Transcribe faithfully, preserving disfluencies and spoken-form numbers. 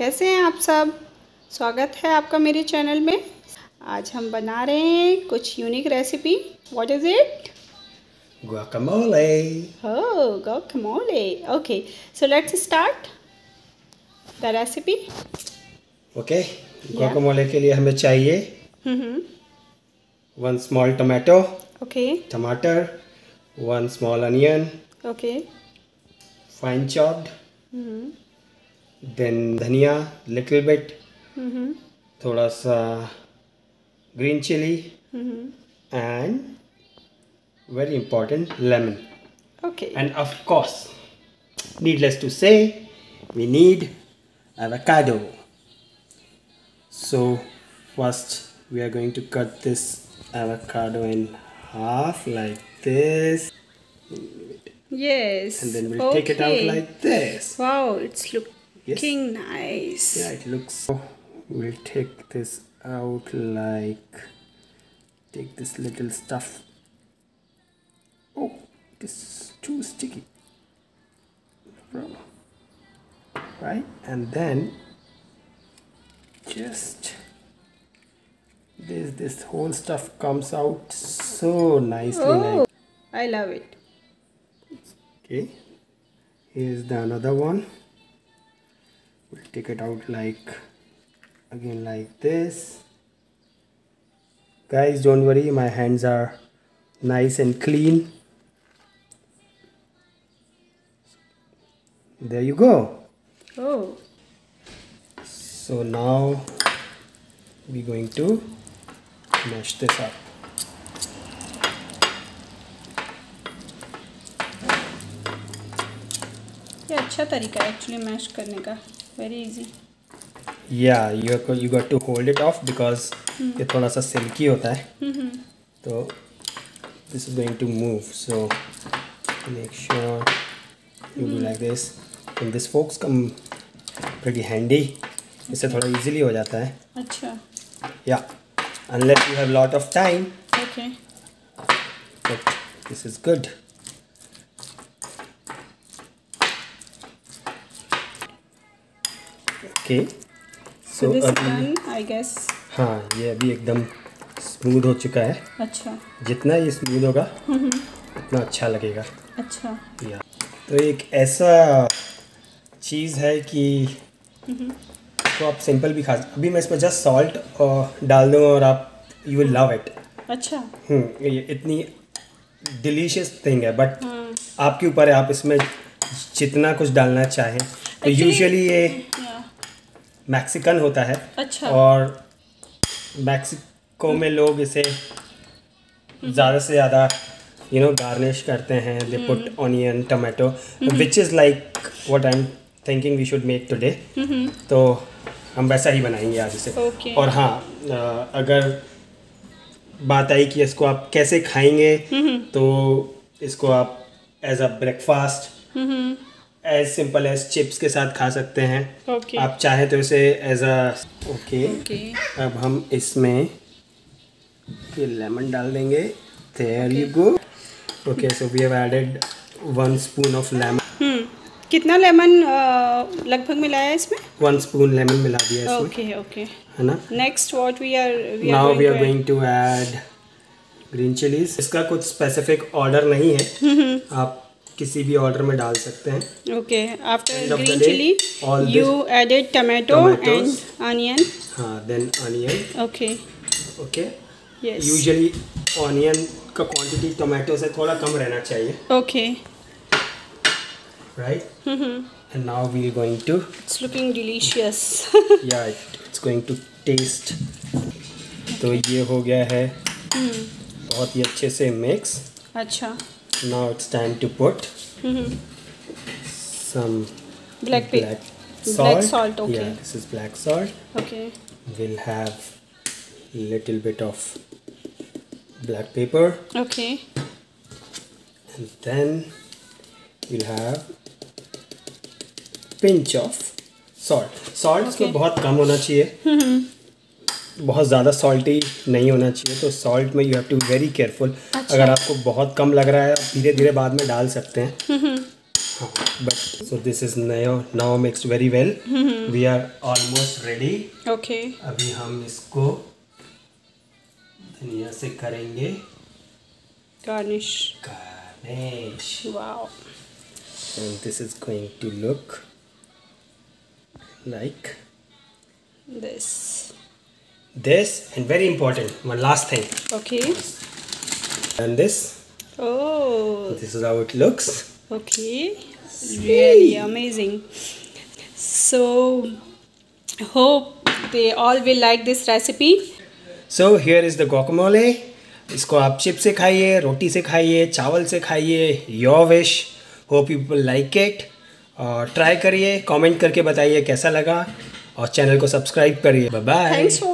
कैसे हैं आप सब। स्वागत है आपका मेरे चैनल में। आज हम बना रहे हैं कुछ unique recipe. What is it? Guacamole. Oh, guacamole. Okay, so let's start the recipe. Okay. Guacamole के लिए हमें चाहिए हम्म one small tomato, Okay. टमाटर, one small onion, Okay. fine chopped, हम्म then धनिया little bit, हम्म थोड़ा सा green chili hmm and very important lemon. Okay. And of course, needless to say, we need avocado. So first we are going to cut this avocado in half like this, Yes. and then we'll take it out Okay. like this. Wow, it's Yes. looking nice. Yeah, it looks. We'll take this out like, take this little stuff. Oh, this is too sticky. No problem. Right, and then just this this whole stuff comes out so nicely. Oh, Like, I love it. okay, here's the another one. We'll take it out like, again like this. Guys, don't worry, my hands are nice and clean. There you go. Oh. So now we're going to mash this up. ये अच्छा तरीका है actually mash करने का। Very easy. Yeah, you you got to hold it off because ये थोड़ा सा silky होता है, तो this is going to move, so make sure you do like this. And this forks come pretty handy, इससे थोड़ा easily हो जाता है. अच्छा। Yeah, unless you have lot of time, okay. but this is good. Okay, So so this is अभी done, I guess. हाँ, ये अभी एकदम स्मूथ हो चुका है. अच्छा। जितना ये स्मूथ होगा उतना अच्छा लगेगा. अच्छा। या तो एक ऐसा चीज़ है कि तो आप सिंपल भी खा सकते. अभी मैं इसमें जस्ट सॉल्ट और डाल दूँ और आप यू विल लव इट. अच्छा। हम्म ये इतनी डिलीशियस थिंग है, बट आपके ऊपर है, आप इसमें जितना कुछ डालना चाहें. तो यूजुअली ये मैक्सिकन होता है. अच्छा। और मैक्सिको में लोग इसे ज़्यादा से ज़्यादा यू नो गार्निश करते हैं. They put onion, tomato, which is like what I am thinking we should make today. तो हम वैसा ही बनाएंगे आज इसे. Okay. और हाँ, अगर बात आई कि इसको आप कैसे खाएंगे, तो इसको आप as a breakfast, as simple as chips के साथ खा सकते हैं. Okay. आप चाहें तो इसे एज अ ओके. अब हम इसमें ये लेमन डाल देंगे. There you go. Okay, so we have added one spoon of lemon. Hmm कितना लेमन लगभग मिलाया है इसमें? वन स्पून लेमन मिला दिया इसमें. Okay okay. है ना. Next what we are we are now we are going to add green chillies. इसका कुछ स्पेसिफिक ऑर्डर नहीं है, आप किसी भी ऑर्डर में डाल सकते हैं. Okay. After End of the green day, chilli all you this added tomato and tomatoes. Onion. हाँ, then onion. Okay. Okay. Yes. Usually onion का क्वांटिटी टोमेटो से थोड़ा कम रहना चाहिए. Okay. Right. And now we are going to, it's looking delicious. या it's going to taste. तो ये हो गया है बहुत ही अच्छे से मिक्स. अच्छा. Now it's time to put some black पे black black salt. salt. Okay. Yeah, this is black salt. Okay. We'll have little bit of black pepper, Okay. and then we'll have pinch of salt. Salt इसमें Okay. बहुत कम होना चाहिए, बहुत ज़्यादा salty नहीं होना चाहिए. तो सॉल्ट में you have to be very careful. अगर आपको बहुत कम लग रहा है, आप धीरे धीरे बाद में डाल सकते हैं. हाँ, but so this is now now mixed very well. We are almost ready. Okay. अभी हम इसको धनिया से करेंगे Garnish. garnish. Wow. And this is going to look like This. this, and very important, one last thing. Okay. And this, Oh. this is how it looks. Okay. Really amazing. So hope they all will like this recipe. So here is the guacamole. इसको आप chip से खाइए, रोटी से खाइए, चावल से खाइए, your wish. Hope people like it. और ट्राई करिए, कमेंट करके बताइए कैसा लगा और चैनल को सब्सक्राइब करिए. Bye bye. Thanks for